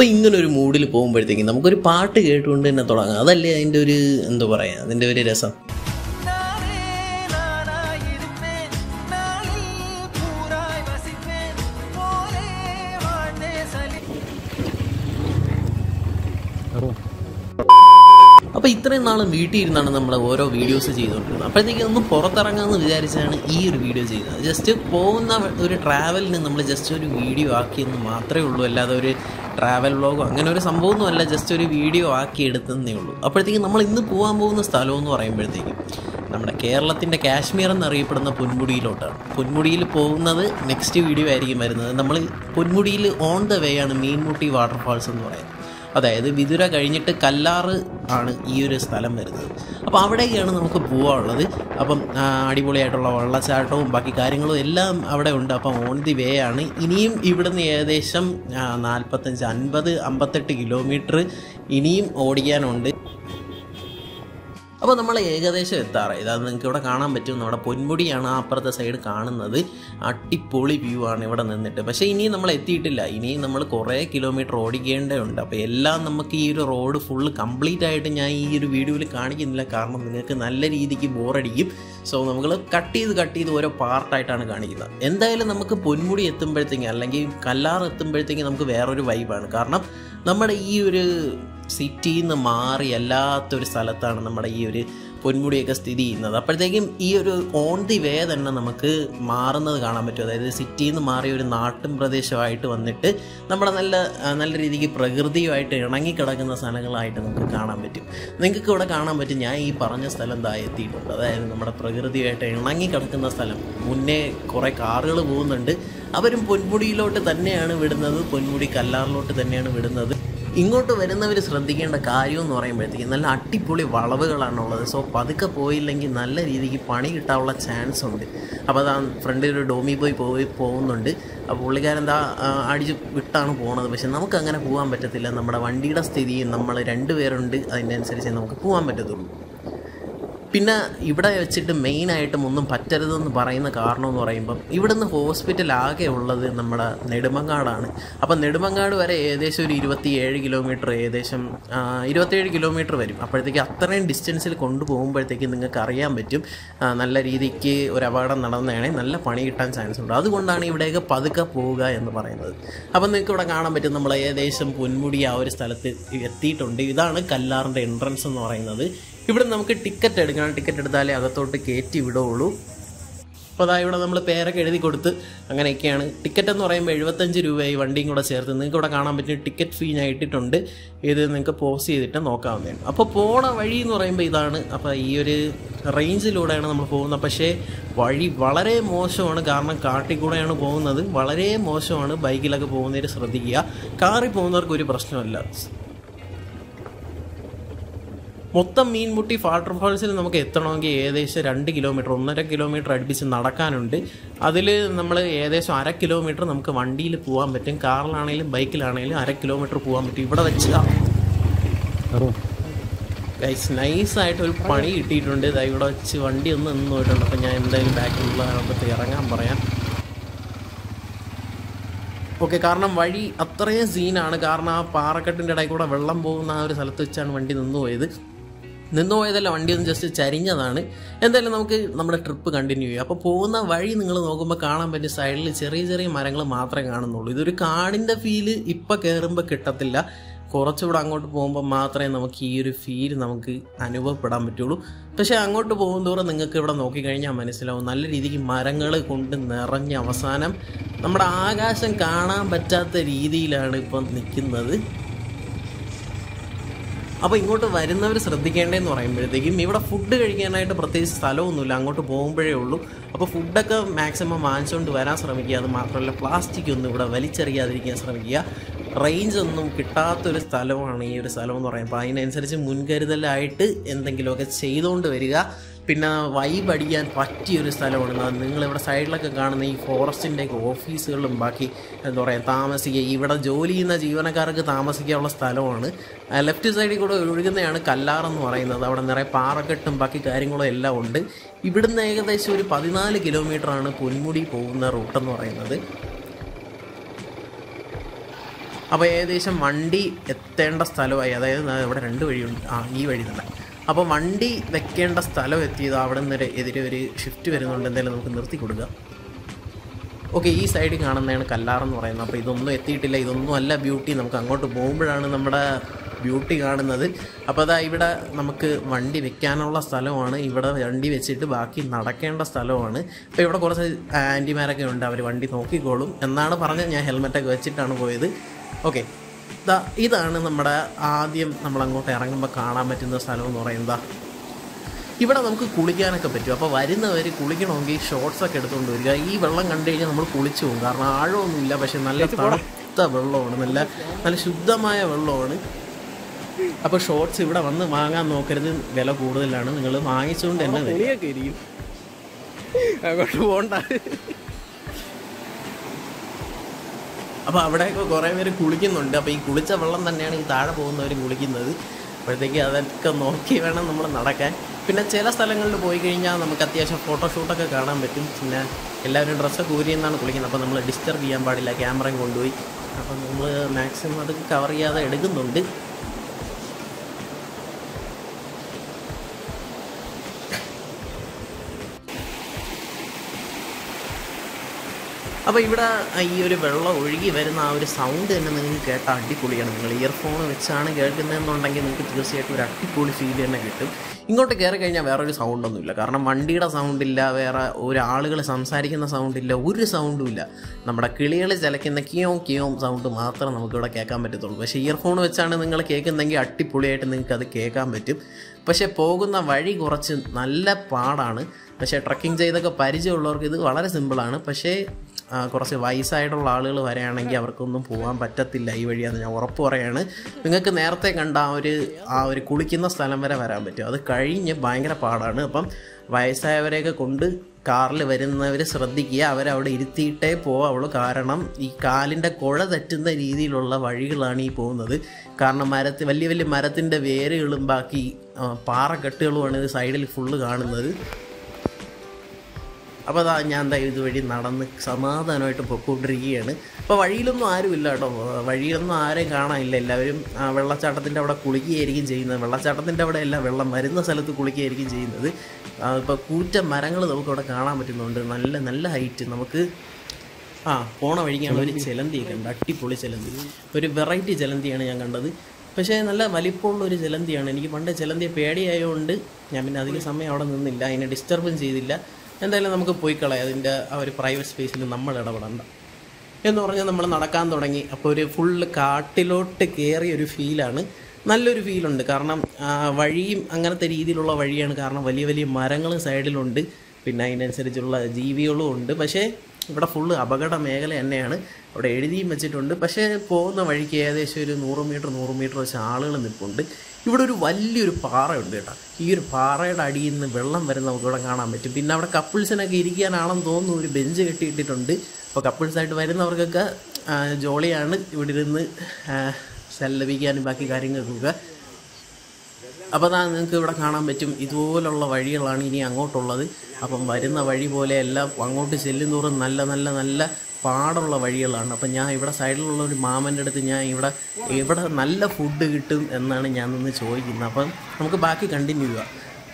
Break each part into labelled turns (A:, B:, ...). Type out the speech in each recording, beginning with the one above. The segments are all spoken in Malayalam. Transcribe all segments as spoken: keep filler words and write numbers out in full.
A: അപ്പോൾ ഇങ്ങനെ ഒരു മൂഡിൽ പോകുമ്പോഴത്തേക്കും നമുക്കൊരു പാട്ട് കേട്ടുകൊണ്ട് തന്നെ തുടങ്ങാം. അതല്ലേ അതിൻ്റെ ഒരു എന്താ പറയുക, അതിൻ്റെ ഒരു രസം. അപ്പോൾ ഇത്രയും നാളും വീട്ടിൽ ഇരുന്നാണ് നമ്മൾ ഓരോ വീഡിയോസ് ചെയ്തുകൊണ്ടിരുന്നത്. അപ്പോഴത്തേക്കും ഒന്ന് പുറത്തിറങ്ങാമെന്ന് വിചാരിച്ചാണ് ഈ ഒരു വീഡിയോ ചെയ്യുന്നത്. ജസ്റ്റ് പോകുന്ന ഒരു ട്രാവലിന് നമ്മൾ ജസ്റ്റ് ഒരു വീഡിയോ ആക്കിയെന്ന് മാത്രമേ ഉള്ളൂ, അല്ലാതെ ഒരു ട്രാവൽ വ്ളോഗോ അങ്ങനെ ഒരു സംഭവമൊന്നുമല്ല, ജസ്റ്റ് ഒരു വീഡിയോ ആക്കി എടുത്തതേ ഉള്ളൂ. അപ്പോഴത്തേക്കും നമ്മൾ ഇന്ന് പോകാൻ പോകുന്ന സ്ഥലം എന്ന് പറയുമ്പോഴത്തേക്കും നമ്മുടെ കേരളത്തിൻ്റെ കാശ്മീർ എന്നറിയപ്പെടുന്ന പൊന്മുടിയിലോട്ടാണ്. പൊന്മുടിയിൽ പോകുന്നത് നെക്സ്റ്റ് വീഡിയോ ആയിരിക്കും വരുന്നത്. നമ്മൾ പൊന്മുടിയിൽ ഓൺ ദ വേ ആണ് മീൻമുട്ടി വാട്ടർഫാൾസ് എന്ന് പറയുന്നത്. അതായത് വിതുര കഴിഞ്ഞിട്ട് കല്ലാറ് ആണ് ഈ ഒരു സ്ഥലം വരുന്നത്. അപ്പോൾ അവിടേക്കാണ് നമുക്ക് പോകാനുള്ളത്. അപ്പം അടിപൊളിയായിട്ടുള്ള വെള്ളച്ചാട്ടവും ബാക്കി കാര്യങ്ങളും എല്ലാം അവിടെ ഉണ്ട്. അപ്പം ഓൺ ദി വേ ആണ്. ഇനിയും ഇവിടുന്ന് ഏകദേശം നാൽപ്പത്തഞ്ച് അൻപത് അമ്പത്തെട്ട് കിലോമീറ്റർ ഇനിയും ഓടിക്കാനുണ്ട്. അപ്പോൾ നമ്മൾ ഏകദേശം എത്താറായി. അത് നിങ്ങൾക്ക് ഇവിടെ കാണാൻ പറ്റും. നമ്മുടെ പൊന്മുടിയാണ് ആ അപ്പുറത്തെ സൈഡ് കാണുന്നത്. അടിപൊളി വ്യൂ ആണ് ഇവിടെ നിന്നിട്ട്. പക്ഷേ ഇനിയും നമ്മൾ എത്തിയിട്ടില്ല. ഇനിയും നമ്മൾ കുറേ കിലോമീറ്റർ ഓടിക്കേണ്ടതുണ്ട്. അപ്പോൾ എല്ലാം നമുക്ക് ഈ ഒരു റോഡ് ഫുള്ള് കംപ്ലീറ്റ് ആയിട്ട് ഞാൻ ഈ ഒരു വീഡിയോയിൽ കാണിക്കുന്നില്ല, കാരണം നിങ്ങൾക്ക് നല്ല രീതിക്ക് ബോറടിക്കും. സോ നമ്മൾ കട്ട് ചെയ്ത് കട്ട് ചെയ്ത് ഓരോ പാർട്ടായിട്ടാണ് കാണിക്കുന്നത്. എന്തായാലും നമുക്ക് പൊന്മുടി എത്തുമ്പോഴത്തേക്കും അല്ലെങ്കിൽ കല്ലാർ എത്തുമ്പോഴത്തേക്കും നമുക്ക് വേറൊരു വൈബാണ്. കാരണം നമ്മുടെ ഈ ഒരു സിറ്റിയിൽ നിന്ന് മാറി അല്ലാത്തൊരു സ്ഥലത്താണ് നമ്മുടെ ഈ ഒരു പൊന്മുടിയൊക്കെ സ്ഥിതി ചെയ്യുന്നത്. അപ്പോഴത്തേക്കും ഈ ഒരു ഓൺ ദി വേ തന്നെ നമുക്ക് മാറുന്നത് കാണാൻ പറ്റും. അതായത് സിറ്റിയിൽ നിന്ന് മാറി ഒരു നാട്ടും പ്രദേശമായിട്ട് വന്നിട്ട് നമ്മുടെ നല്ല നല്ല രീതിക്ക് പ്രകൃതിയുമായിട്ട് ഇണങ്ങിക്കിടക്കുന്ന സ്ഥലങ്ങളായിട്ട് നമുക്ക് കാണാൻ പറ്റും. നിങ്ങൾക്ക് ഇവിടെ കാണാൻ പറ്റും. ഞാൻ ഈ പറഞ്ഞ സ്ഥലം എന്താ എത്തിയിട്ടുണ്ട്. അതായത് നമ്മുടെ പ്രകൃതിയായിട്ട് ഇണങ്ങിക്കിടക്കുന്ന സ്ഥലം. മുന്നേ കുറേ കാറുകൾ പോകുന്നുണ്ട്. അവരും പൊന്മുടിയിലോട്ട് തന്നെയാണ് വിടുന്നത്, പൊന്മുടി കല്ലാറിലോട്ട് തന്നെയാണ് വിടുന്നത്. ഇങ്ങോട്ട് വരുന്നവർ ശ്രദ്ധിക്കേണ്ട കാര്യം എന്ന് പറയുമ്പോഴത്തേക്കും നല്ല അടിപൊളി വളവുകളാണുള്ളത്. സോ പതുക്കെ പോയില്ലെങ്കിൽ നല്ല രീതിക്ക് പണി കിട്ടാനുള്ള ചാൻസ് ഉണ്ട്. അപ്പോൾ അതാ ഫ്രണ്ടിൽ ഒരു ഡോമി ബോയ് പോയി പോകുന്നുണ്ട്. അപ്പോൾ പുള്ളിക്കാരൻ എന്താ അടിച്ച് വിട്ടാണ് പോകുന്നത്. പക്ഷെ നമുക്ക് അങ്ങനെ പോകാൻ പറ്റത്തില്ല. നമ്മുടെ വണ്ടിയുടെ സ്ഥിതിയും നമ്മൾ രണ്ട് പേരുണ്ട്, അതിൻ്റെ അനുസരിച്ച് നമുക്ക് പോകാൻ പറ്റത്തുള്ളൂ. പിന്നെ ഇവിടെ വെച്ചിട്ട് മെയിനായിട്ടും ഒന്നും പറ്റരുതെന്ന് പറയുന്ന കാരണം എന്ന് പറയുമ്പം ഇവിടുന്ന് ഹോസ്പിറ്റൽ ആകെ ഉള്ളത് നമ്മുടെ നെടുമങ്ങാടാണ്. അപ്പം നെടുമങ്ങാട് വരെ ഏകദേശം ഒരു ഇരുപത്തിയേഴ് കിലോമീറ്റർ ഏകദേശം ഇരുപത്തിയേഴ് കിലോമീറ്റർ വരും. അപ്പോഴത്തേക്ക് അത്രയും ഡിസ്റ്റൻസിൽ കൊണ്ടുപോകുമ്പോഴത്തേക്ക് നിങ്ങൾക്ക് അറിയാൻ പറ്റും നല്ല രീതിക്ക് ഒരു അപകടം നടന്നതാണെങ്കിൽ നല്ല പണി കിട്ടാൻ ചാൻസ് ഉണ്ട്. അതുകൊണ്ടാണ് ഇവിടെയൊക്കെ പതുക്കെ പോവുക എന്ന് പറയുന്നത്. അപ്പം നിങ്ങൾക്ക് ഇവിടെ കാണാൻ പറ്റും നമ്മൾ ഏകദേശം പൊന്മുടി ആ ഒരു സ്ഥലത്ത് എത്തിയിട്ടുണ്ട്. ഇതാണ് കല്ലാറിൻ്റെ എൻട്രൻസ് എന്ന് പറയുന്നത്. ഇവിടെ നമുക്ക് ടിക്കറ്റ് എടുക്കണം. ടിക്കറ്റ് എടുത്താലേ അകത്തോട്ട് കയറ്റി വിടുകയുള്ളൂ. അപ്പോൾ അതാ ഇവിടെ നമ്മൾ പേരൊക്കെ എഴുതി കൊടുത്ത് അങ്ങനെയൊക്കെയാണ്. ടിക്കറ്റ് എന്ന് പറയുമ്പോൾ എഴുപത്തഞ്ച് രൂപയായി വണ്ടിയും കൂടെ ചേർത്ത്. നിങ്ങൾക്ക് ഇവിടെ കാണാൻ പറ്റും ടിക്കറ്റ് ഫീ ഞാൻ ഇട്ടിട്ടുണ്ട്. ഇത് നിങ്ങൾക്ക് പോസ് ചെയ്തിട്ട് നോക്കാവുന്നതാണ്. അപ്പോൾ പോണ വഴി എന്ന് പറയുമ്പോൾ ഇതാണ്. അപ്പോൾ ഈ ഒരു റേഞ്ചിലൂടെയാണ് നമ്മൾ പോകുന്നത്. പക്ഷേ വഴി വളരെ മോശമാണ്, കാരണം കാട്ടിൽ കൂടെയാണ് പോകുന്നത്. വളരെ മോശമാണ്. ബൈക്കിലൊക്കെ പോകുന്നവർ ശ്രദ്ധിക്കുക. കാറിൽ പോകുന്നവർക്ക് ഒരു പ്രശ്നമല്ല. മൊത്തം മീൻമുട്ടി വാട്ടർഫാൾസിൽ നമുക്ക് എത്തണമെങ്കിൽ ഏകദേശം രണ്ട് കിലോമീറ്റർ ഒന്നര കിലോമീറ്റർ അടുപ്പിച്ച് നടക്കാനുണ്ട്. അതിൽ നമ്മൾ ഏകദേശം അര കിലോമീറ്റർ നമുക്ക് വണ്ടിയിൽ പോകാൻ പറ്റും. കാറിലാണെങ്കിലും ബൈക്കിലാണെങ്കിലും അര കിലോമീറ്റർ പോകാൻ പറ്റും. ഇവിടെ വെച്ച് ഗൈസ് നൈസായിട്ടൊരു പണി കിട്ടിയിട്ടുണ്ട്. ഇതാ ഇവിടെ വെച്ച് വണ്ടി ഒന്ന് നിന്ന് പോയിട്ടുണ്ട്. അപ്പോൾ ഞാൻ എന്തായാലും ബാക്കിലുള്ള ആൾക്കത്ത് ഇറങ്ങാൻ പറയാം. ഓക്കെ, കാരണം വഴി അത്രയും സീനാണ്. കാരണം ആ പാറക്കെട്ടിൻ്റെ ഇടയിൽ കൂടെ വെള്ളം പോകുന്ന ആ ഒരു സ്ഥലത്ത് വെച്ചാണ് വണ്ടി നിന്നുപോയത്. നിന്നുപോയതല്ല, വണ്ടി ഒന്ന് ജസ്റ്റ് ചരിഞ്ഞതാണ്. എന്തായാലും നമുക്ക് നമ്മുടെ ട്രിപ്പ് കണ്ടിന്യൂ ചെയ്യാം. അപ്പോൾ പോകുന്ന വഴി നിങ്ങൾ നോക്കുമ്പോൾ കാണാൻ പറ്റും സൈഡിൽ ചെറിയ ചെറിയ മരങ്ങൾ മാത്രമേ കാണുന്നുള്ളൂ. ഇതൊരു കാടിൻ്റെ ഫീല് ഇപ്പം കയറുമ്പോൾ കിട്ടത്തില്ല. കുറച്ചുകൂടെ അങ്ങോട്ട് പോകുമ്പോൾ മാത്രമേ നമുക്ക് ഈ ഒരു ഫീൽ നമുക്ക് അനുഭവപ്പെടാൻ പറ്റുള്ളൂ. പക്ഷേ അങ്ങോട്ട് പോകുന്തോറും നിങ്ങൾക്ക് ഇവിടെ നോക്കിക്കഴിഞ്ഞാൽ മനസ്സിലാവും നല്ല രീതിക്ക് മരങ്ങൾ കൊണ്ട് നിറഞ്ഞ അവസാനം നമ്മുടെ ആകാശം കാണാൻ പറ്റാത്ത രീതിയിലാണ് ഇപ്പം നിൽക്കുന്നത്. അപ്പോൾ ഇങ്ങോട്ട് വരുന്നവർ ശ്രദ്ധിക്കേണ്ടതെന്ന് പറയുമ്പോഴത്തേക്കും ഇവിടെ ഫുഡ് കഴിക്കാനായിട്ട് പ്രത്യേകിച്ച് സ്ഥലമൊന്നുമില്ല, അങ്ങോട്ട് പോകുമ്പോഴേ ഉള്ളൂ. അപ്പോൾ ഫുഡൊക്കെ മാക്സിമം വാങ്ങിച്ചുകൊണ്ട് വരാൻ ശ്രമിക്കുക. അത് മാത്രമല്ല പ്ലാസ്റ്റിക് ഒന്നും ഇവിടെ വലിച്ചെറിയാതിരിക്കാൻ ശ്രമിക്കുക. റേഞ്ച് ഒന്നും കിട്ടാത്തൊരു സ്ഥലമാണ് ഈ ഒരു സ്ഥലം എന്ന് പറയുമ്പോൾ. അപ്പോൾ അതിനനുസരിച്ച് മുൻകരുതലായിട്ട് എന്തെങ്കിലുമൊക്കെ ചെയ്തുകൊണ്ട് വരിക. പിന്നെ വൈബ് അടിക്കാൻ പറ്റിയൊരു സ്ഥലമാണ്. നിങ്ങളിവിടെ സൈഡിലൊക്കെ കാണുന്ന ഈ ഫോറസ്റ്റിൻ്റെയൊക്കെ ഓഫീസുകളിലും ബാക്കി എന്താ പറയുക താമസിക്കുക, ഇവിടെ ജോലി ചെയ്യുന്ന ജീവനക്കാർക്ക് താമസിക്കാനുള്ള സ്ഥലമാണ്. ലെഫ്റ്റ് സൈഡിൽ കൂടെ ഒഴുകുന്നതാണ് കല്ലാറെന്ന് പറയുന്നത്. അവിടെ നിറയെ പാറക്കെട്ടും ബാക്കി കാര്യങ്ങളും എല്ലാം ഉണ്ട്. ഇവിടുന്ന് ഏകദേശം ഒരു പതിനാല് കിലോമീറ്ററാണ് പൊന്മുടി പോകുന്ന റൂട്ടെന്ന് പറയുന്നത്. അപ്പോൾ ഏകദേശം വണ്ടി എത്തേണ്ട സ്ഥലമായി, അതായത് ഇവിടെ രണ്ട് വഴിയുണ്ട്, ആ ഈ വഴി തന്നെ. അപ്പോൾ വണ്ടി വെക്കേണ്ട സ്ഥലം എത്തിയത് അവിടെ നിന്ന് എതിരെ ഒരു ഷിഫ്റ്റ് വരുന്നുണ്ട്, എന്തായാലും നമുക്ക് നിർത്തി കൊടുക്കുക. ഓക്കെ, ഈ സൈഡിൽ കാണുന്നതാണ് കല്ലാറെന്ന് പറയുന്നത്. അപ്പോൾ ഇതൊന്നും എത്തിയിട്ടില്ല, ഇതൊന്നും അല്ല ബ്യൂട്ടി. നമുക്ക് അങ്ങോട്ട് പോകുമ്പോഴാണ് നമ്മുടെ ബ്യൂട്ടി കാണുന്നത്. അപ്പോൾ അതാ ഇവിടെ നമുക്ക് വണ്ടി വെക്കാനുള്ള സ്ഥലമാണ്, ഇവിടെ വണ്ടി വെച്ചിട്ട് ബാക്കി നടക്കേണ്ട സ്ഥലമാണ്. അപ്പോൾ ഇവിടെ കുറച്ച് ആൻറ്റിമാരൊക്കെ ഉണ്ട്, അവർ വണ്ടി നോക്കിക്കോളും എന്നാണ് പറഞ്ഞത്. ഞാൻ ഹെൽമെറ്റൊക്കെ വെച്ചിട്ടാണ് പോയത്. ഓക്കെ, ഇതാ ഇതാണ് നമ്മുടെ ആദ്യം നമ്മൾ അങ്ങോട്ട് ഇറങ്ങുമ്പോൾ കാണാൻ പറ്റുന്ന സ്ഥലം എന്ന് പറയുന്നത്. ഇവിടെ നമുക്ക് കുളിക്കാനൊക്കെ പറ്റും. അപ്പോൾ വരുന്നവർ കുളിക്കണമെങ്കിൽ ഷോർട്സൊക്കെ എടുത്തുകൊണ്ട് വരിക. ഈ വെള്ളം കണ്ടു കഴിഞ്ഞാൽ നമ്മൾ കുളിച്ചു പോകും, കാരണം ആഴമൊന്നുമില്ല, പക്ഷെ നല്ല തണുത്ത വെള്ളമാണ്, നല്ല നല്ല ശുദ്ധമായ വെള്ളമാണ്. അപ്പോൾ ഷോർട്സ് ഇവിടെ വന്ന് വാങ്ങാൻ നോക്കരുത്, വില കൂടുതലാണ്. നിങ്ങൾ വാങ്ങിച്ചുകൊണ്ട് തന്നെ വരിക. അങ്ങോട്ട് പോകണ്ട. അപ്പോൾ അവിടെയൊക്കെ കുറേ പേര് കുളിക്കുന്നുണ്ട്. അപ്പോൾ ഈ കുളിച്ച വെള്ളം തന്നെയാണ് ഈ താഴെ പോകുന്നവർ കുളിക്കുന്നത്. അപ്പോഴത്തേക്ക് അതൊക്കെ നോക്കി വേണം നമ്മൾ നടക്കാൻ. പിന്നെ ചില സ്ഥലങ്ങളിൽ പോയി കഴിഞ്ഞാൽ നമുക്ക് അത്യാവശ്യം ഫോട്ടോഷൂട്ടൊക്കെ കാണാൻ പറ്റും. പിന്നെ എല്ലാവരും ഡ്രസ്സൊക്കെ ഊരിയെന്നാണ് കുളിക്കുന്നത്. അപ്പോൾ നമ്മൾ ഡിസ്റ്റർബ് ചെയ്യാൻ പാടില്ല, ക്യാമറയും കൊണ്ടുപോയി. അപ്പം നമ്മൾ മാക്സിമം അതൊക്കെ കവർ ചെയ്യാതെ എടുക്കുന്നുണ്ട്. അപ്പോൾ ഇവിടെ ഈ ഒരു വെള്ളം ഒഴുകി വരുന്ന ആ ഒരു സൗണ്ട് തന്നെ നിങ്ങൾക്ക് കേട്ടാൽ അടിപൊളിയാണ്. നിങ്ങൾ ഇയർഫോൺ വെച്ചാണ് കേൾക്കുന്നതെന്നുണ്ടെങ്കിൽ നിങ്ങൾക്ക് തീർച്ചയായിട്ടും ഒരു അടിപൊളി ഫീൽ തന്നെ കിട്ടും. ഇങ്ങോട്ട് കയറി കഴിഞ്ഞാൽ വേറൊരു സൗണ്ടൊന്നുമില്ല, കാരണം വണ്ടിയുടെ സൗണ്ടില്ല, വേറെ ഒരാളുകൾ സംസാരിക്കുന്ന സൗണ്ടില്ല, ഒരു സൗണ്ടും ഇല്ല. നമ്മുടെ കിളികൾ ചിലയ്ക്കുന്ന കിയോം കിയോം സൗണ്ട് മാത്രം നമുക്കിവിടെ കേൾക്കാൻ പറ്റത്തുള്ളൂ. പക്ഷേ ഇയർഫോൺ വെച്ചാണ് നിങ്ങൾ കേൾക്കുന്നെങ്കിൽ അടിപൊളിയായിട്ട് നിങ്ങൾക്ക് അത് കേൾക്കാൻ പറ്റും. പക്ഷേ പോകുന്ന വഴി കുറച്ച് നല്ല പാടാണ്. പക്ഷേ ട്രക്കിംഗ് ചെയ്തൊക്കെ പരിചയമുള്ളവർക്ക് ഇത് വളരെ സിമ്പിളാണ്. പക്ഷേ കുറച്ച് വയസ്സായിട്ടുള്ള ആളുകൾ വരികയാണെങ്കിൽ അവർക്കൊന്നും പോകാൻ പറ്റത്തില്ല ഈ വഴിയാന്ന് ഞാൻ ഉറപ്പ് പറയാണ്. നിങ്ങൾക്ക് നേരത്തെ കണ്ട ആ ഒരു ആ ഒരു കുളിക്കുന്ന സ്ഥലം വരെ വരാൻ പറ്റും, അത് കഴിഞ്ഞ് ഭയങ്കര പാടാണ്. അപ്പം വയസ്സായവരെയൊക്കെ കൊണ്ട് കാറിൽ വരുന്നവർ ശ്രദ്ധിക്കുക, അവരവിടെ ഇരുത്തിയിട്ടേ പോവുള്ളൂ. കാരണം ഈ കാലിൻ്റെ കുഴ തെറ്റുന്ന രീതിയിലുള്ള വഴികളാണ് ഈ പോകുന്നത്. കാരണം മരത്തിൽ വലിയ വലിയ മരത്തിൻ്റെ വേരുകളും ബാക്കി പാറക്കെട്ടുകളുമാണ് ഇത് സൈഡിൽ ഫുള്ള് കാണുന്നത്. അപ്പോൾ അതാ ഞാൻ എന്താ ഇതുവഴി നടന്ന് സമാധാനമായിട്ട് പൊയ്ക്കൊണ്ടിരിക്കുകയാണ്. അപ്പോൾ വഴിയിലൊന്നും ആരുമില്ല കേട്ടോ, വഴിയിലൊന്നും ആരെയും കാണാനില്ല. എല്ലാവരും വെള്ളച്ചാട്ടത്തിൻ്റെ അവിടെ കുളിക്കുകയായിരിക്കും ചെയ്യുന്നത്. വെള്ളച്ചാട്ടത്തിൻ്റെ അവിടെ അല്ല, വെള്ളം വരുന്ന സ്ഥലത്ത് കുളിക്കുകയായിരിക്കും ചെയ്യുന്നത്. ഇപ്പോൾ കൂറ്റ മരങ്ങൾ നമുക്കവിടെ കാണാൻ പറ്റുന്നുണ്ട്, നല്ല നല്ല ഹൈറ്റ്. നമുക്ക് ആ പോണ വഴിക്കാണ് ഒരു ചിലന്തിയൊക്കെ ഉണ്ട്, അടിപൊളി ചിലന്തി, ഒരു വെറൈറ്റി ചിലന്തിയാണ് ഞാൻ കണ്ടത്. പക്ഷേ നല്ല വലിപ്പമുള്ള ഒരു ചിലന്തിയാണ്. എനിക്ക് പണ്ട് ചിലന്തിയെ പേടിയായതുകൊണ്ട് ഞാൻ പിന്നെ അധികം സമയം അവിടെ നിന്നില്ല, അതിനെ ഡിസ്റ്റർബും ചെയ്തില്ല. എന്തായാലും നമുക്ക് പോയി കളയാം, അതിൻ്റെ ആ ഒരു പ്രൈവറ്റ് സ്പേസിൽ നമ്മൾ ഇടപെടണ്ട എന്ന് പറഞ്ഞാൽ നമ്മൾ നടക്കാൻ തുടങ്ങി. അപ്പോൾ ഒരു ഫുള്ള് കാട്ടിലോട്ട് കയറിയ ഒരു ഫീലാണ്, നല്ലൊരു ഫീലുണ്ട്. കാരണം വഴിയും അങ്ങനത്തെ രീതിയിലുള്ള വഴിയാണ്, കാരണം വലിയ വലിയ മരങ്ങളും സൈഡിലുണ്ട്, പിന്നെ അതിനനുസരിച്ചുള്ള ജീവികളും ഉണ്ട്. പക്ഷേ ഇവിടെ ഫുള്ള് അപകട മേഖല തന്നെയാണ്, അവിടെ എഴുതിയും വെച്ചിട്ടുണ്ട്. പക്ഷേ പോകുന്ന വഴിക്ക് ഏകദേശം ഒരു നൂറ് മീറ്റർ നൂറ് മീറ്റർ വെച്ച് ആളുകൾ നിൽപ്പുണ്ട്. ഇവിടെ ഒരു വലിയൊരു പാറയുണ്ട് കേട്ടോ, ഈ ഒരു പാറയുടെ അടിയിൽ നിന്ന് വെള്ളം വരുന്ന നമുക്ക് ഇവിടെ കാണാൻ പറ്റും. പിന്നെ അവിടെ കപ്പിൾസിനൊക്കെ ഇരിക്കാനാണെന്ന് തോന്നുന്നു ഒരു ബെഞ്ച് കെട്ടിയിട്ടിട്ടുണ്ട്. അപ്പോൾ കപ്പിൾസായിട്ട് വരുന്നവർക്കൊക്കെ ജോളിയാണ് ഇവിടെ ഇരുന്ന് സല്ലപിക്കാനും ബാക്കി കാര്യങ്ങൾക്കൊക്കെ. അപ്പോൾ അതാ നിങ്ങൾക്ക് ഇവിടെ കാണാൻ പറ്റും, ഇതുപോലുള്ള വഴികളാണ് ഇനി അങ്ങോട്ടുള്ളത്. അപ്പം വരുന്ന വഴി പോലെ എല്ലാം അങ്ങോട്ട് ചെല്ലുന്തോറും നല്ല നല്ല നല്ല പാടുള്ള വഴികളാണ്. അപ്പം ഞാൻ ഇവിടെ സൈഡിലുള്ള ഒരു മാമൻ്റെ അടുത്ത് ഞാൻ ഇവിടെ ഇവിടെ നല്ല ഫുഡ് കിട്ടും എന്നാണ് ഞാൻ നിന്ന് ചോദിക്കുന്നത്. അപ്പം നമുക്ക് ബാക്കി കണ്ടിന്യൂ ചെയ്യാം.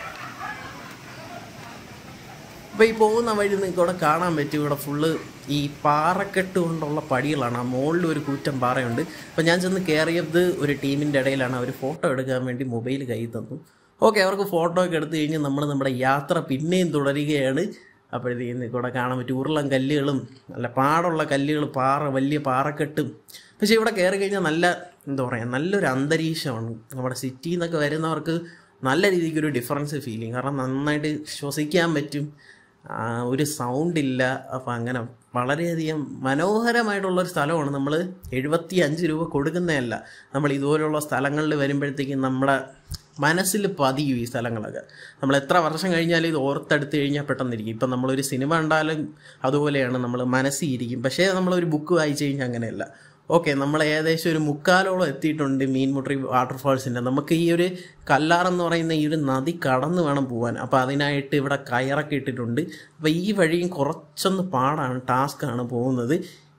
A: അപ്പോൾ ഈ പോകുന്ന വഴി നിങ്ങൾക്ക് ഇവിടെ കാണാൻ പറ്റും, ഇവിടെ ഫുള്ള് ഈ പാറക്കെട്ട് കൊണ്ടുള്ള പടികളാണ്. ആ മുകളിൽ ഒരു കൂറ്റൻ പാറയുണ്ട്. അപ്പോൾ ഞാൻ ചെന്ന് കയറിയത് ഒരു ടീമിൻ്റെ ഇടയിലാണ്, അവർ ഫോട്ടോ എടുക്കാൻ വേണ്ടി മൊബൈൽ കയ്യിൽ തന്നു. ഓക്കെ, അവർക്ക് ഫോട്ടോ ഒക്കെ എടുത്തു കഴിഞ്ഞ് നമ്മൾ നമ്മുടെ യാത്ര പിന്നെയും തുടരുകയാണ്. അപ്പോഴത്തേക്കും ഇവിടെ കാണാൻ പറ്റും ഉരുളം കല്ലുകളും നല്ല പാടുള്ള കല്ലുകൾ, പാറ വലിയ പാറക്കെട്ടും. പക്ഷേ ഇവിടെ കയറി കഴിഞ്ഞാൽ നല്ല എന്താ പറയുക, നല്ലൊരു അന്തരീക്ഷമാണ്. നമ്മുടെ സിറ്റിയിൽ നിന്നൊക്കെ വരുന്നവർക്ക് നല്ല രീതിക്കൊരു ഡിഫറൻസ് ഫീലിങ്, കാരണം നന്നായിട്ട് ശ്വസിക്കാൻ പറ്റും, ഒരു സൗണ്ടില്ല. അപ്പം അങ്ങനെ വളരെയധികം മനോഹരമായിട്ടുള്ളൊരു സ്ഥലമാണ്. നമ്മൾ എഴുപത്തി അഞ്ച് രൂപ കൊടുക്കുന്നതല്ല, നമ്മൾ ഇതുപോലുള്ള സ്ഥലങ്ങളിൽ വരുമ്പോഴത്തേക്കും നമ്മുടെ മനസ്സിൽ പതിയും ഈ സ്ഥലങ്ങളൊക്കെ. നമ്മൾ എത്ര വർഷം കഴിഞ്ഞാലും ഇത് ഓർത്തെടുത്ത് കഴിഞ്ഞാൽ പെട്ടെന്നിരിക്കും. ഇപ്പം നമ്മളൊരു സിനിമ കണ്ടാലും അതുപോലെയാണ്, നമ്മൾ മനസ്സിൽ ഇരിക്കും. പക്ഷേ നമ്മളൊരു ബുക്ക് വായിച്ചു കഴിഞ്ഞാൽ അങ്ങനെയല്ല. ഓക്കെ, നമ്മൾ ഏകദേശം ഒരു മുക്കാലോളം എത്തിയിട്ടുണ്ട് മീൻമുട്ടി വാട്ടർഫാൾസിൻ്റെ. നമുക്ക് ഈ ഒരു കല്ലാറെന്ന് പറയുന്ന ഈ ഒരു നദി കടന്ന് വേണം പോകാൻ. അപ്പോൾ അതിനായിട്ട് ഇവിടെ കയറൊക്കെ ഇട്ടിട്ടുണ്ട്. അപ്പോൾ ഈ വഴിയും കുറച്ചൊന്ന് പാടാണ്, ടാസ്ക്കാണ് പോകുന്നത്.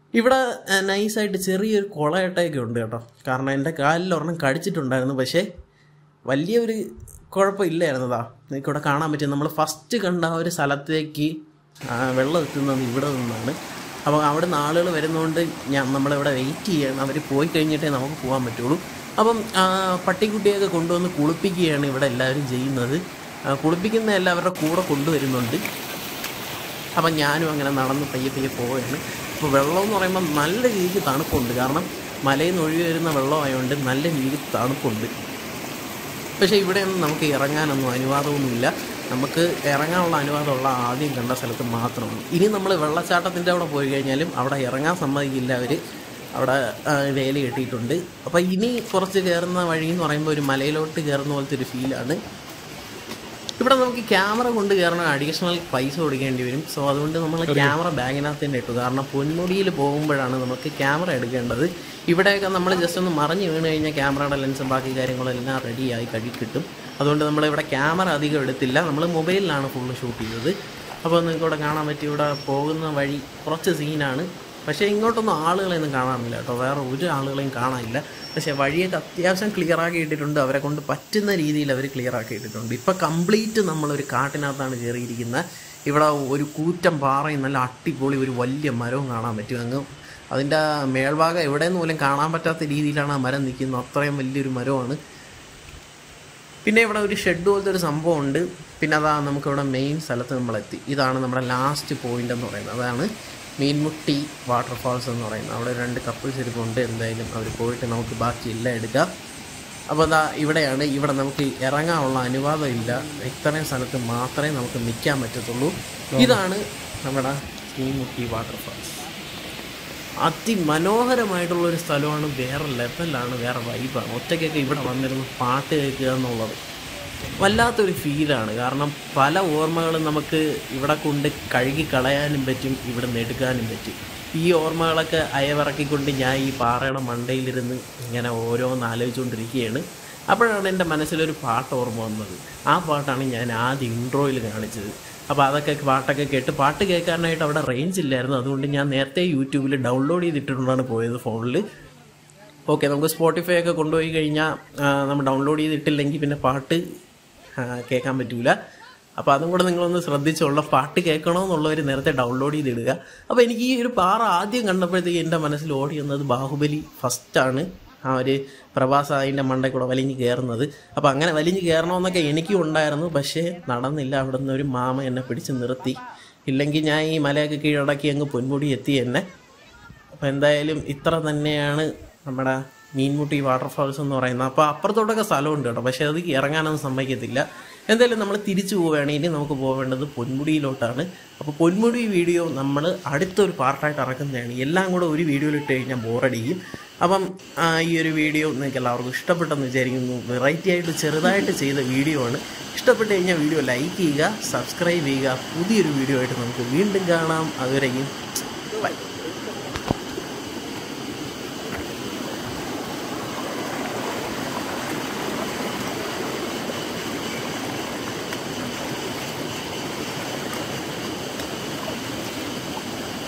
A: ഇവിടെ നൈസായിട്ട് ചെറിയൊരു കുളയട്ടയൊക്കെ ഉണ്ട് കേട്ടോ. കാരണം എൻ്റെ കാലിൽ ഒരെണ്ണം കടിച്ചിട്ടുണ്ടായിരുന്നു, പക്ഷേ വലിയൊരു കുഴപ്പമില്ലായിരുന്നതാ. നിങ്ങൾക്ക് ഇവിടെ കാണാൻ പറ്റും. നമ്മൾ ഫസ്റ്റ് കണ്ട ആ ഒരു സ്ഥലത്തേക്ക് വെള്ളം എത്തുന്നത് ഇവിടെ നിന്നാണ്. അപ്പോൾ അവിടെ നിന്ന് ആളുകൾ വരുന്നതുകൊണ്ട് ഞാൻ നമ്മളിവിടെ വെയിറ്റ് ചെയ്യണം. അവർ പോയി കഴിഞ്ഞിട്ടേ നമുക്ക് പോകാൻ പറ്റുള്ളൂ. അപ്പം പട്ടിക്കുട്ടിയൊക്കെ കൊണ്ടുവന്ന് കുളിപ്പിക്കുകയാണ് ഇവിടെ എല്ലാവരും ചെയ്യുന്നത്. കുളിപ്പിക്കുന്ന എല്ലാവരുടെ കൂടെ കൊണ്ടുവരുന്നുണ്ട്. അപ്പം ഞാനും അങ്ങനെ നടന്ന് പയ്യെ പയ്യെ പോവുകയാണ്. അപ്പോൾ വെള്ളം എന്ന് പറയുമ്പോൾ നല്ല രീതിക്ക് തണുപ്പുണ്ട്. കാരണം മലയിൽ നിന്ന് ഒഴുകി വരുന്ന വെള്ളമായതുകൊണ്ട് നല്ല രീതിക്ക് തണുപ്പുണ്ട്. പക്ഷേ ഇവിടെയൊന്നും നമുക്ക് ഇറങ്ങാനൊന്നും അനുവാദമൊന്നുമില്ല. നമുക്ക് ഇറങ്ങാനുള്ള അനുവാദമുള്ള ആദ്യം കണ്ട സ്ഥലത്ത് മാത്രമാണ്. ഇനി നമ്മൾ വെള്ളച്ചാട്ടത്തിൻ്റെ അവിടെ പോയി കഴിഞ്ഞാലും അവിടെ ഇറങ്ങാൻ സമ്മതിക്കില്ല. അവർ അവിടെ വേല കെട്ടിയിട്ടുണ്ട്. അപ്പോൾ ഇനി കുറച്ച് കയറുന്ന വഴി എന്ന് പറയുമ്പോൾ ഒരു മലയിലോട്ട് കയറുന്ന പോലത്തെ ഒരു ഫീലാണ്. ഇവിടെ നമുക്ക് ക്യാമറ കൊണ്ട് കയറണം, അഡീഷണൽ പൈസ കൊടുക്കേണ്ടി വരും. സോ അതുകൊണ്ട് നമ്മൾ ക്യാമറ ബാഗിനകത്ത് തന്നെ ഇട്ടു. കാരണം പൊന്മുടിയിൽ പോകുമ്പോഴാണ് നമുക്ക് ക്യാമറ എടുക്കേണ്ടത്. ഇവിടെയൊക്കെ നമ്മൾ ജസ്റ്റ് ഒന്ന് മറിഞ്ഞ് വീണ് കഴിഞ്ഞാൽ ക്യാമറയുടെ ലെൻസും ബാക്കി കാര്യങ്ങളെല്ലാം റെഡിയായി കഴുകി കിട്ടും. അതുകൊണ്ട് നമ്മളിവിടെ ക്യാമറ അധികം എടുത്തില്ല, നമ്മൾ മൊബൈലിലാണ് ഫുള്ള് ഷൂട്ട് ചെയ്തത്. അപ്പോൾ നിങ്ങൾക്ക് ഇവിടെ കാണാൻ പറ്റി. ഇവിടെ പോകുന്ന വഴി കുറച്ച് സീനാണ്. പക്ഷേ ഇങ്ങോട്ടൊന്നും ആളുകളെയൊന്നും കാണാനില്ല കേട്ടോ. വേറെ ഒരു ആളുകളെയും കാണാനില്ല. പക്ഷേ വഴിയൊക്കെ അത്യാവശ്യം ക്ലിയർ ആക്കി ഇട്ടിട്ടുണ്ട്. അവരെ കൊണ്ട് പറ്റുന്ന രീതിയിൽ അവർ ക്ലിയർ ആക്കി ഇട്ടിട്ടുണ്ട്. ഇപ്പോൾ കംപ്ലീറ്റ് നമ്മളൊരു കാട്ടിനകത്താണ് കയറിയിരിക്കുന്നത്. ഇവിടെ ഒരു കൂറ്റം പാറയും നല്ല അട്ടിപ്പൊളി ഒരു വലിയ മരവും കാണാൻ പറ്റും. അങ്ങ് അതിൻ്റെ മേൽഭാഗം എവിടെയെന്ന് പോലും കാണാൻ പറ്റാത്ത രീതിയിലാണ് ആ മരം നിൽക്കുന്നത്. അത്രയും വലിയൊരു മരമാണ്. പിന്നെ ഇവിടെ ഒരു ഷെഡ് പോലത്തെ ഒരു സംഭവമുണ്ട്. പിന്നെ അതാ നമുക്കിവിടെ മെയിൻ സ്ഥലത്ത് നമ്മളെത്തി. ഇതാണ് നമ്മുടെ ലാസ്റ്റ് പോയിൻ്റ് എന്ന് പറയുന്നത്. അതാണ് മീൻമുട്ടി വാട്ടർഫാൾസ് എന്ന് പറയുന്നത്. അവിടെ രണ്ട് കപ്പിൾസ് ഇരിപ്പുണ്ട്. എന്തായാലും അവർ പോയിട്ട് നമുക്ക് ബാക്കിയെല്ലാം എടുക്കാം. അപ്പോൾ അതാ ഇവിടെയാണ്. ഇവിടെ നമുക്ക് ഇറങ്ങാനുള്ള അനുവാദം ഇല്ല. ഇത്രയും സ്ഥലത്ത് മാത്രമേ നമുക്ക് നിൽക്കാൻ പറ്റത്തുള്ളൂ. ഇതാണ് നമ്മുടെ മീൻമുട്ടി വാട്ടർഫാൾസ്. അതിമനോഹരമായിട്ടുള്ളൊരു സ്ഥലമാണ്. വേറെ ലെവലാണ്, വേറെ വൈബാണ്. ഒറ്റയ്ക്കൊക്കെ ഇവിടെ വന്നിരുന്ന് പാട്ട് കേൾക്കുക എന്നുള്ളത് വല്ലാത്തൊരു ഫീലാണ്. കാരണം പല ഓർമ്മകളും നമുക്ക് ഇവിടെ കൊണ്ട് കഴുകി കളയാനും പറ്റും, ഇവിടെ നിന്ന് എടുക്കാനും പറ്റും. ഈ ഓർമ്മകളൊക്കെ അയവിറക്കിക്കൊണ്ട് ഞാൻ ഈ പാറയുടെ മണ്ടയിലിരുന്ന് ഇങ്ങനെ ഓരോന്ന് ആലോചിച്ചുകൊണ്ടിരിക്കുകയാണ്. അപ്പോഴാണ് എൻ്റെ മനസ്സിലൊരു പാട്ട് ഓർമ്മ വന്നത്. ആ പാട്ടാണ് ഞാൻ ആദ്യം ഇൻട്രോയിൽ കാണിച്ചത്. അപ്പോൾ അതൊക്കെ പാട്ടൊക്കെ കേട്ട് പാട്ട് കേൾക്കാനായിട്ട് അവിടെ റേഞ്ച് ഇല്ലായിരുന്നു. അതുകൊണ്ട് ഞാൻ നേരത്തെ യൂട്യൂബിൽ ഡൗൺലോഡ് ചെയ്തിട്ടുകൊണ്ടാണ് പോയത് ഫോണിൽ. ഓക്കെ, നമുക്ക് സ്പോട്ടിഫൈ ഒക്കെ കൊണ്ടുപോയി കഴിഞ്ഞാൽ നമ്മൾ ഡൗൺലോഡ് ചെയ്തിട്ടില്ലെങ്കിൽ പിന്നെ പാട്ട് കേൾക്കാൻ പറ്റില്ല. അപ്പോൾ അതും കൂടെ നിങ്ങളൊന്ന് ശ്രദ്ധിച്ചോളൂ. പാട്ട് കേൾക്കണമെന്നുള്ളവർ നേരത്തെ ഡൗൺലോഡ് ചെയ്തിടുക. അപ്പോൾ എനിക്ക് ഈ ഒരു പാറ ആദ്യം കണ്ടപ്പോഴത്തേക്ക് എൻ്റെ മനസ്സിൽ ഓടി വന്നത് ബാഹുബലി ഫസ്റ്റാണ്. ആ ഒരു പ്രഭാസ് അതിൻ്റെ മണ്ടയിൽ കൂടെ വലിഞ്ഞ് കയറുന്നത്. അപ്പോൾ അങ്ങനെ വലിഞ്ഞ് കയറണമെന്നൊക്കെ എനിക്കും ഉണ്ടായിരുന്നു. പക്ഷേ നടന്നില്ല. അവിടെ നിന്ന് ഒരു മാമ എന്നെ പിടിച്ച് നിർത്തി. ഇല്ലെങ്കിൽ ഞാൻ ഈ മലയൊക്കെ കീഴടക്കി അങ്ങ് പൊന്മുടി എത്തി തന്നെ. അപ്പോൾ എന്തായാലും ഇത്ര തന്നെയാണ് നമ്മുടെ മീൻമുട്ടി വാട്ടർഫാൾസ് എന്ന് പറയുന്നത്. അപ്പോൾ അപ്പുറത്തോട്ടൊക്കെ സ്ഥലമുണ്ട് കേട്ടോ. പക്ഷേ അത് ഇറങ്ങാനൊന്നും സമ്മതിക്കത്തില്ല. എന്തായാലും നമ്മൾ തിരിച്ചു പോവുകയാണെങ്കിൽ നമുക്ക് പോവേണ്ടത് പൊന്മുടിയിലോട്ടാണ്. അപ്പോൾ പൊന്മുടി വീഡിയോ നമ്മൾ അടുത്തൊരു പാർട്ടായിട്ട് ഇറക്കുന്നതാണ്. എല്ലാം കൂടെ ഒരു വീഡിയോയിൽ ഇട്ട് കഴിഞ്ഞാൽ ബോറടിക്കും. അപ്പം ഈ ഒരു വീഡിയോ നിങ്ങൾക്ക് എല്ലാവർക്കും ഇഷ്ടപ്പെട്ടെന്ന് വിചാരിക്കുന്നു. വെറൈറ്റി ആയിട്ട് ചെറുതായിട്ട് ചെയ്ത വീഡിയോ ആണ്. ഇഷ്ടപ്പെട്ട് കഴിഞ്ഞാൽ വീഡിയോ ലൈക്ക് ചെയ്യുക, സബ്സ്ക്രൈബ് ചെയ്യുക. പുതിയൊരു വീഡിയോ ആയിട്ട് നമുക്ക് വീണ്ടും കാണാം. അതുവരെയും ബൈ.